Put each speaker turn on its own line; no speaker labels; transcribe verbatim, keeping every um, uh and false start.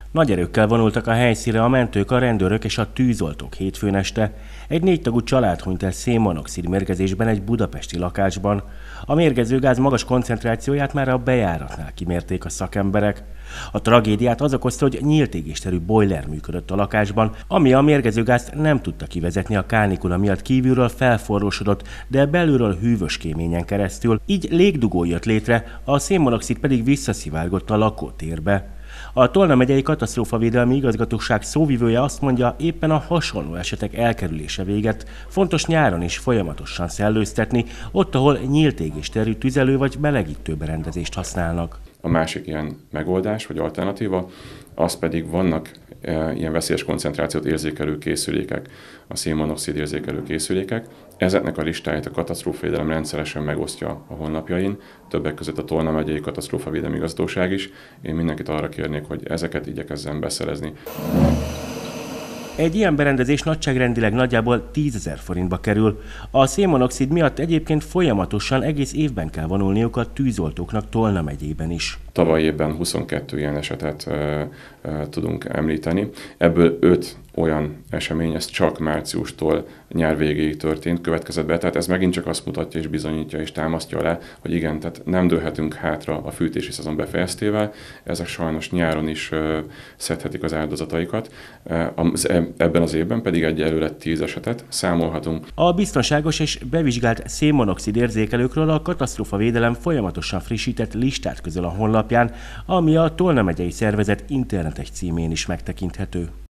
Nagy erőkkel vonultak a helyszínre a mentők, a rendőrök és a tűzoltók hétfőn este. Egy négy tagú család hunyt el szénmonoxid mérgezésben egy budapesti lakásban. A mérgező gáz magas koncentrációját már a bejáratnál kimérték a szakemberek. A tragédiát az okozta, hogy nyílt égésterű bojler működött a lakásban, ami a mérgező gázt nem tudta kivezetni a kánikula miatt, kívülről felforrósodott, de belülről hűvös kéményen keresztül. Így légdugó jött létre, a szénmonoxid pedig visszaszivárgott a lakótérbe. A Tolna megyei katasztrófavédelmi igazgatóság szóvivője azt mondja, éppen a hasonló esetek elkerülése véget fontos nyáron is folyamatosan szellőztetni, ott, ahol nyílt égésterű tüzelő vagy melegítő berendezést használnak.
A másik ilyen megoldás vagy alternatíva, az pedig vannak e, ilyen veszélyes koncentrációt érzékelő készülékek, a szénmonoxid érzékelő készülékek. Ezeknek a listáját a katasztrófavédelem rendszeresen megosztja a honlapjain, többek között a Tolna megyei katasztrófavédelmi igazgatóság is. Én mindenkit arra kérnék, hogy ezeket igyekezzen beszerezni.
Egy ilyen berendezés nagyságrendileg nagyjából tízezer forintba kerül. A szénmonoxid miatt egyébként folyamatosan egész évben kell vonulniuk a tűzoltóknak Tolna megyében is.
Tavaly évben huszonkettő ilyen esetet e, e, tudunk említeni. Ebből öt olyan esemény, ez csak márciustól nyár végéig történt, következett be. Tehát ez megint csak azt mutatja és bizonyítja és támasztja alá, hogy igen, tehát nem dőlhetünk hátra a fűtési szezon befejeztével. Ezek sajnos nyáron is e, szedhetik az áldozataikat. E, az, ebben az évben pedig egyelőre tíz esetet számolhatunk.
A biztonságos és bevizsgált szénmonoxid érzékelőkről a katasztrófavédelem folyamatosan frissített listát közöl a honlapján, ami a Tolna megyei szervezet internetes címén is megtekinthető.